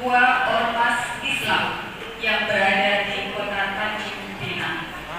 dua ormas Islam yang berada di Kota Tanjung Pinang.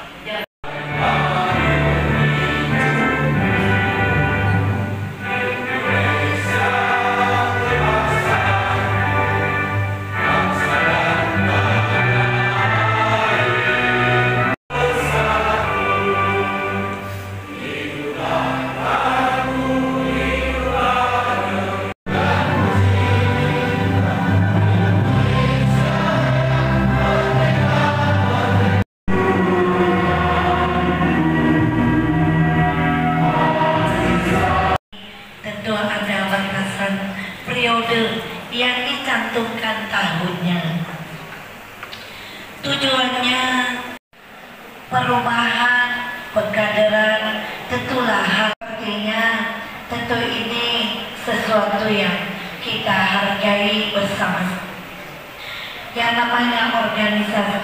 Periode yang dicantumkan tahunnya. Tujuannya perubahan, pengkaderan, tentulah artinya tentu ini sesuatu yang kita hargai bersama. Yang namanya organisasi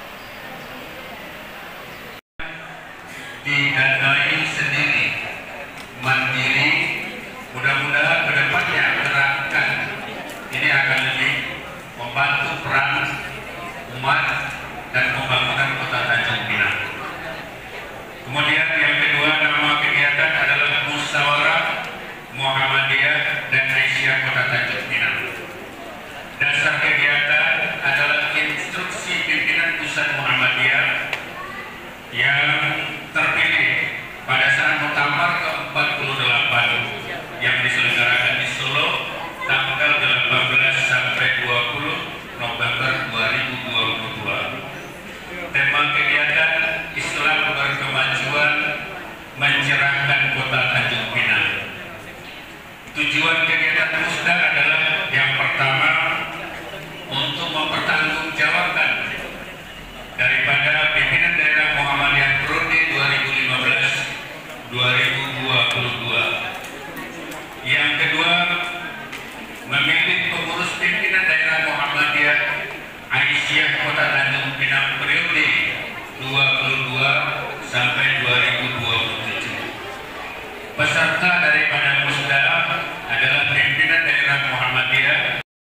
didanai sendiri, mandiri, mudah-mudahan kedepannya gerakan ini akan lebih membantu peran umat dan pembangunan Kota Tanjung Pinang. Kemudian yang kedua, nama kegiatan adalah Musyawarah Muhammadiyah dan Aisyah Kota Tanjung Pinang. Dasar kegiatan adalah instruksi pimpinan pusat Muhammadiyah yang terpilih pada saat muktamar ke-48 yang diselenggarakan di Solo tanggal 18 sampai 20 November 2022. Tema kegiatan Islam berkemajuan mencerahkan Kota Tanjung Pinang. Tujuan kegiatan Musda adalah yang pertama untuk mempertanggungjawabkan daripada pimpinan daerah Muhammadiyah periode 2015-2022. Yang kedua, memilih pengurus pimpinan daerah Muhammadiyah Aisyah Kota Tanjung Pinang periode 22 sampai 2027. Peserta daripada Musda adalah pimpinan daerah Muhammadiyah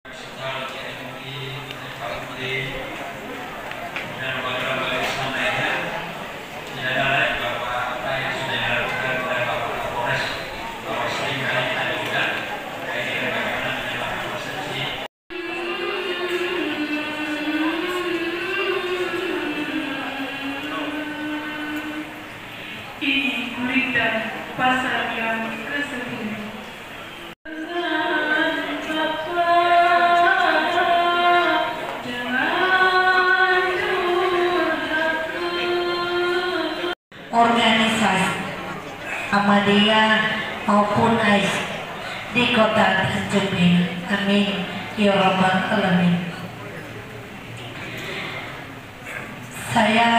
pasal yang ke-9. organisasi Ahmadiyah maupun AIS di Kota Tanjung Pinang. Amin ya rabbal alamin. Saya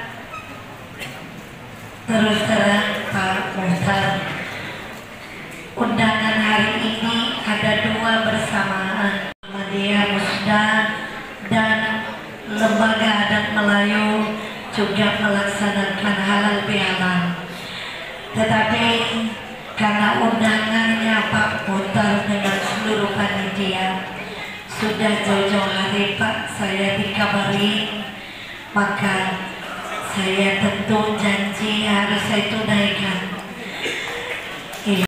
terus terang Pak Muhtar, undangan hari ini ada dua bersamaan, Ahmadiyah Musda dan Lembaga Adat Melayu juga melaksanakan halal bihalal. Tetapi karena undangannya Pak Muhtar dengan seluruh panitia sudah jauh-jauh hari Pak saya dikabari, maka saya tentu janji harus saya tunaikan